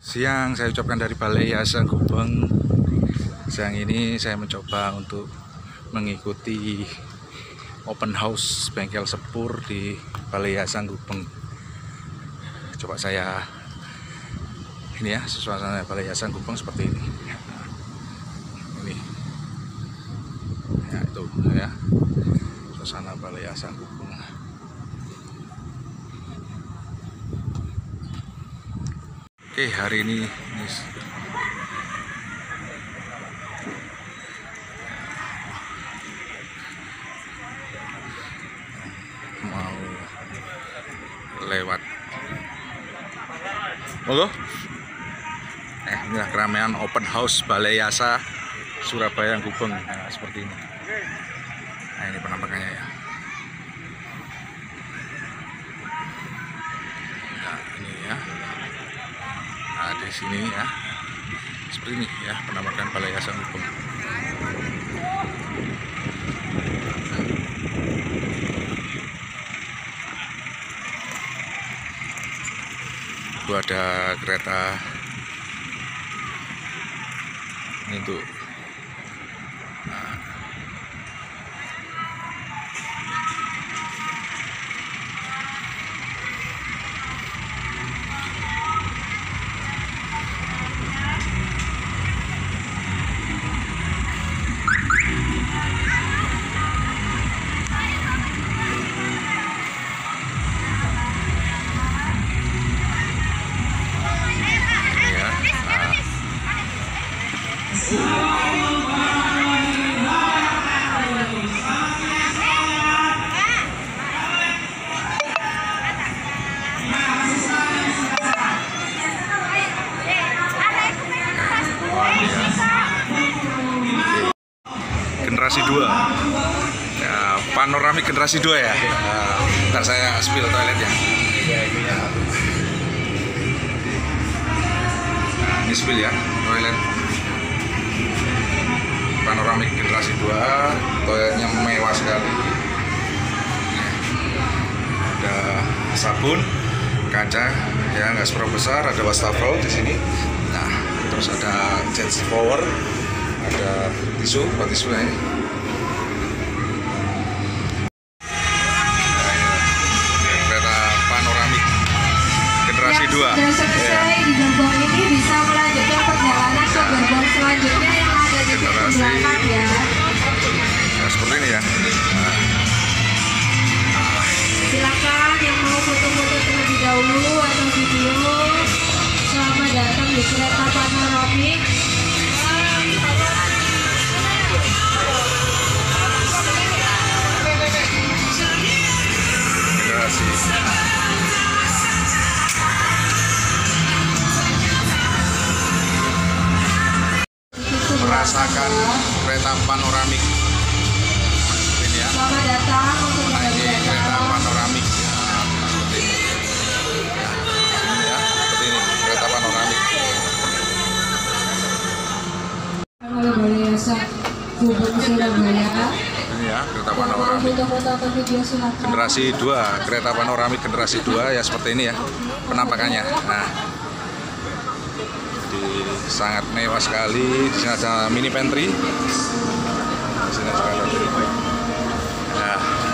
Siang saya ucapkan dari Balai Yasa Gubeng. Siang ini saya mencoba untuk mengikuti open house bengkel sepur di Balai Yasa Gubeng. Coba saya ini ya, suasana Balai Yasa Gubeng seperti ini. Ini ya, itu ya suasana Balai Yasa Gubeng. Oke, hari ini mau lewat. Monggo. Inilah keramaian open house Balai Yasa Surabaya Gubeng. Nah, seperti ini. Nah, ini penampakannya ya. Nah, ini ya. Nah, di sini ya. Seperti ini ya penampakan Balai Yasa Gubeng. Itu ada kereta ini tuh. Generasi 2 ya, panoramik generasi 2 ya. Ntar saya spill toiletnya. Nah, ini spill ya toilet panoramik generasi 2. Toiletnya mewah sekali. Ada sabun kaca ya, nggak seberapa besar. Ada wastafel di sini. Nah, terus ada jet shower, ada tisu buat tisu ini. Kereta panoramik generasi 2. Yang sudah selesai di gerbong ini bisa melanjutkan perjalanan ke gerbong selanjutnya yang ada di pintu belakang ya. Nah, seperti ini ya. Silakan yang mau foto-foto terlebih dahulu atau video. Selamat datang di kereta panoramik. Merasakan kereta panoramik ini ya. Selamat datang untuk Ini kereta panoramik ya, seperti ini ya, sini ya, seperti ini kereta panoramik. oleh Balai Yasa Gubeng Surabaya. Ini ya kereta panoramik Foto-foto atau video silakan. generasi 2, kereta panoramik generasi 2 ya, seperti ini ya penampakannya. Nah, sangat mewah sekali. Di sini ada mini pantry. Di sini juga ada mini pantry. Ya,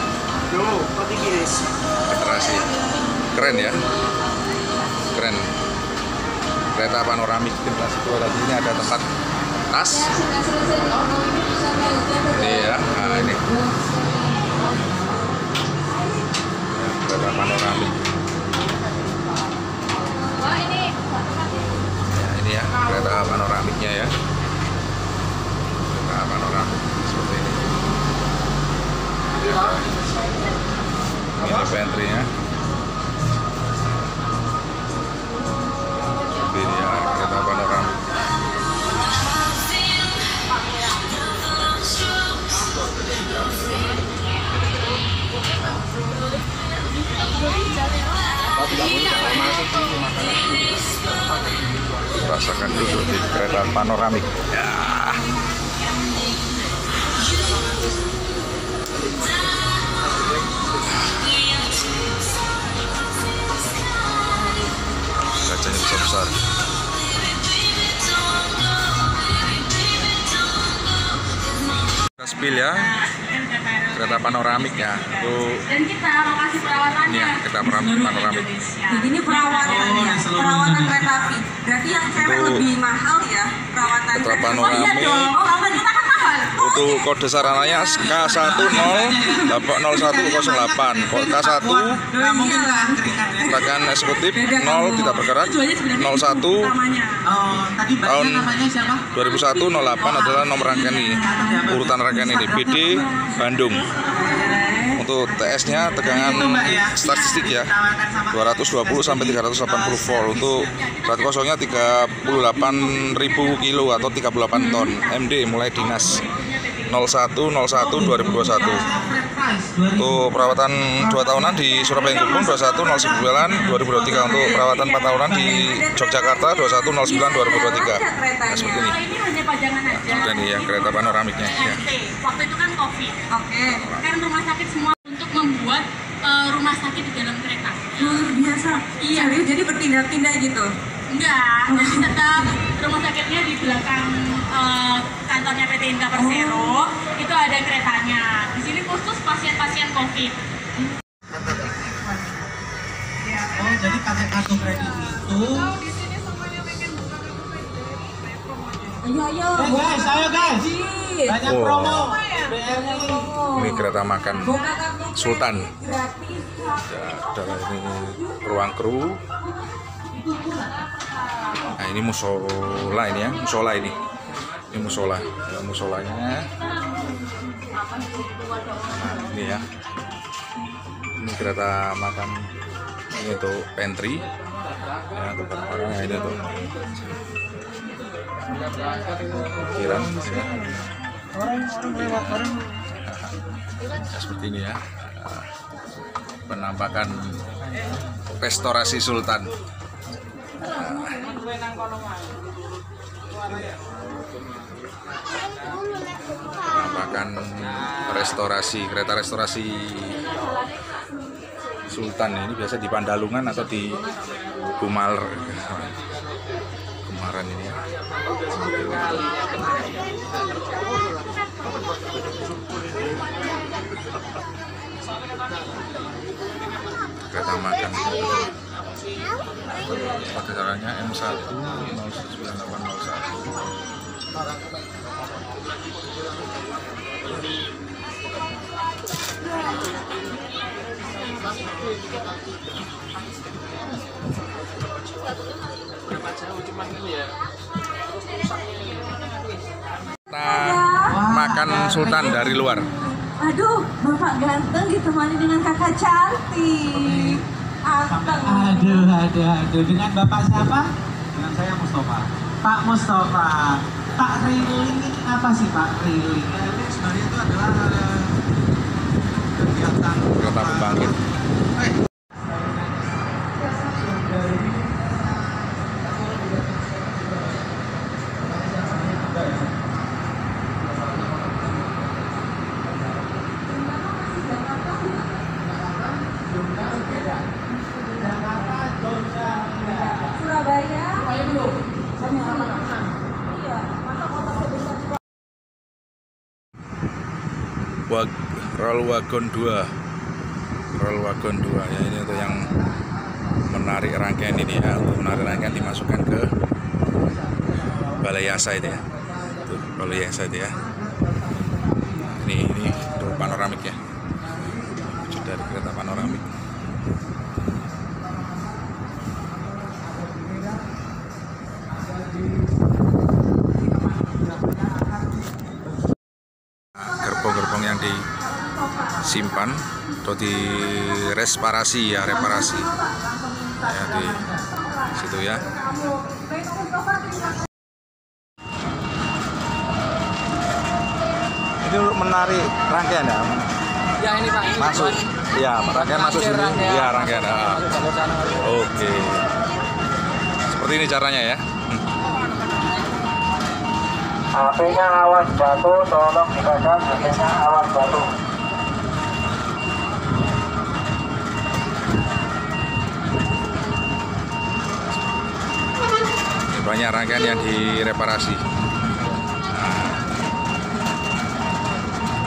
generasi keren ya, keren. Kereta panoramik generasi 2 tadi. Ini ada tempat tas. Ini ya, nah ini ya, kereta panoramik. Ini ya kereta panoramiknya ya, kereta panoramik seperti ini. Ini pantry-nya seperti ini ya, kereta panoramik. Rasakan duduk di kereta panoramik ya. Kacanya besar-besar. mobil ya, kereta panoramik ya. Dan kita mau kasih perawatannya. Ini ya, kereta panoramik. Ini perawatannya, perawatan kereta api. Berarti yang cewek lebih mahal ya perawatan Kereta panoramik. Perawatan kita kan mahal. Untuk kode sarananya K100108. Kode K1 bahkan eksekutif 0 tidak bergerak, 01 tahun 2001 08 adalah nomor rangkaian ini, urutan rangkaian ini. BD Bandung. Untuk TS-nya tegangan statistik ya 220 sampai 380 volt. Untuk berat kosongnya 38.000 kilo atau 38 ton. MD mulai dinas 01/01/2021. Untuk perawatan 2 tahunan di Surabaya Gubeng 21/09/2023. Untuk perawatan 4 tahunan di Yogyakarta 21/09/2023. Nah, seperti ini. Ini hanya pajangan aja. Seperti ini ya kereta panoramiknya ya. Waktu itu kan COVID. Oke. Kan rumah sakit semua untuk membuat rumah sakit di dalam kereta. Luar biasa. Iya. Serius, jadi berpindah-pindah gitu. Enggak, jadi tetap rumah sakitnya di belakang kantornya PT Inka Persero. Itu ada keretanya. Di sini khusus pasien-pasien COVID. Oh, jadi pakai kartu kredit itu. Ayo. Guys, ayo guys. Banyak Oh. promo. BR-nya ini. Ini kereta makan Sultan. Gratis. Adalah ini ruang kru. Nah, ini musola ini ya, musola ini. Ini musola, ya, musolanya. Nah, ini ya. Ini kereta makan ini untuk pantry. Ya, untuk barang-barang ya, ini tuh. Kiran ya. Ya, seperti ini ya. Penampakan restorasi Sultan. Penampakan kereta restorasi Sultan ini biasa di Pandalungan atau di Kemaran ini ya. Kereta makan pakai caranya M1 09801. Makan Sultan dari luar. Aduh, Bapak ganteng ditemani dengan kakak cantik. Aduh. Dengan Bapak siapa? Dengan saya Mustafa. Pak Mustafa. Pak Riling ini apa sih Pak Riling? Ini sebenarnya itu adalah kegiatan Kereta pembangkit. Surabaya. Iya, masa kota sebesar Roll wagon 2 ya, ini untuk yang menarik rangkaian ini ya, untuk menarik rangkaian dimasukkan ke Balai Yasa itu ya, tuh Balai Yasa itu ya. Nah, ini untuk panoramik ya, wujud dari kereta panoramik. Gerbong-gerbong yang disimpan atau diresparasi ya, reparasi ya di situ ya. Ini menarik rangkaian ya. Ya ini Pak. Ini Masuk. Ya, rangkaian masuk sini. Ya, rangkaian. Oke. Seperti ini caranya ya. HP-nya awas batu, tolong dipasang HP-nya awas batu. Ini banyak rangkaian yang direparasi.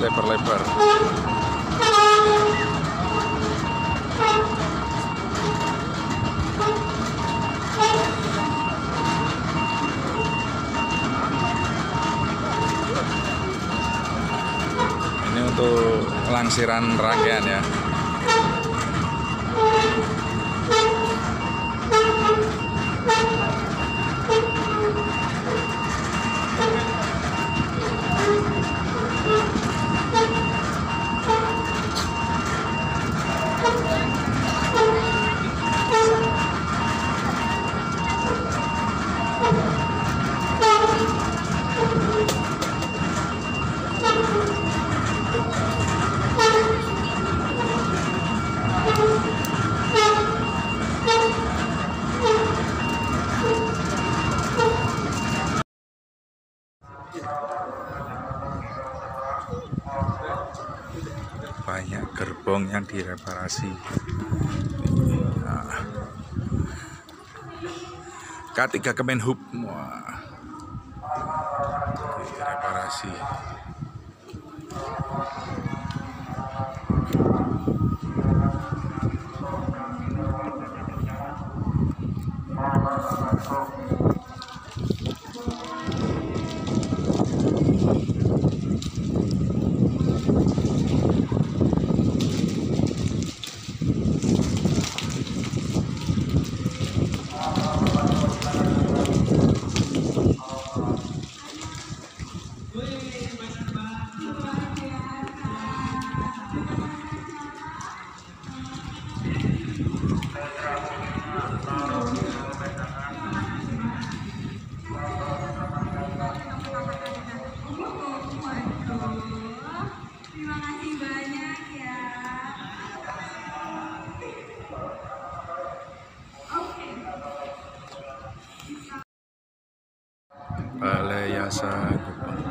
lebar-lebar. Ini untuk langsiran rangkaian ya. Banyak gerbong yang direparasi. Nah, K3 Kemenhub, wah, direparasi. Terima kasih banyak ya. Oke. Balai Yasa Gubeng.